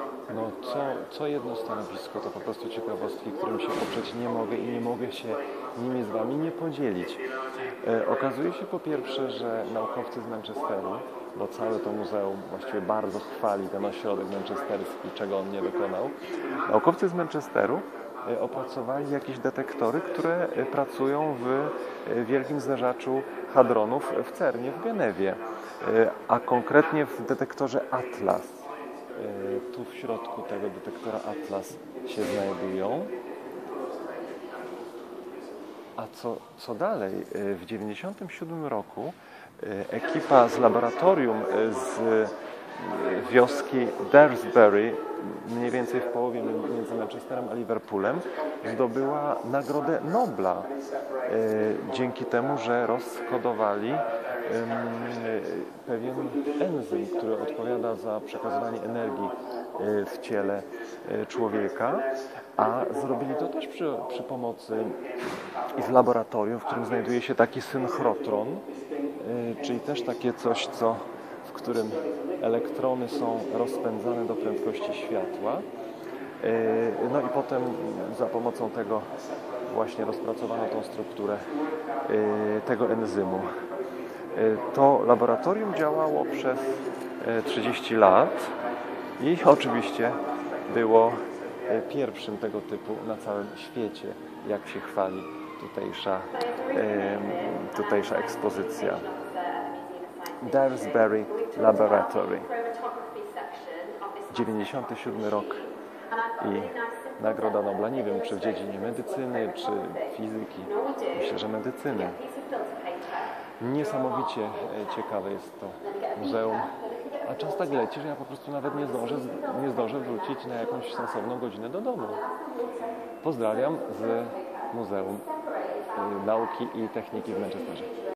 No co jedno stanowisko to po prostu ciekawostki, którym się poprzeć nie mogę i nie mogę się nimi z Wami nie podzielić. Okazuje się po pierwsze, że naukowcy z Manchesteru, bo całe to muzeum właściwie bardzo chwali ten ośrodek manchesterski, czego on nie wykonał. Naukowcy z Manchesteru opracowali jakieś detektory, które pracują w wielkim zderzaczu hadronów w CERNie w Genewie, a konkretnie w detektorze Atlas. Tu w środku tego detektora Atlas się znajdują. A co dalej? W 1997 roku ekipa z laboratorium z wioski Daresbury, mniej więcej w połowie między Manchesterem a Liverpoolem, zdobyła Nagrodę Nobla dzięki temu, że rozkodowali pewien enzym, który odpowiada za przekazywanie energii w ciele człowieka, a zrobili to też przy pomocy i w laboratorium, w którym znajduje się taki synchrotron, czyli też takie coś, w którym elektrony są rozpędzane do prędkości światła. No i potem za pomocą tego właśnie rozpracowano tą strukturę tego enzymu. To laboratorium działało przez 30 lat i oczywiście było pierwszym tego typu na całym świecie, jak się chwali tutejsza ekspozycja. Daresbury Laboratory. 97 rok i Nagroda Nobla. Nie wiem, czy w dziedzinie medycyny, czy fizyki. Myślę, że medycyny. Niesamowicie ciekawe jest to muzeum. A czas tak leci, że ja po prostu nawet nie zdążę wrócić na jakąś sensowną godzinę do domu. Pozdrawiam z Muzeum Nauki i Techniki w Manchesterze.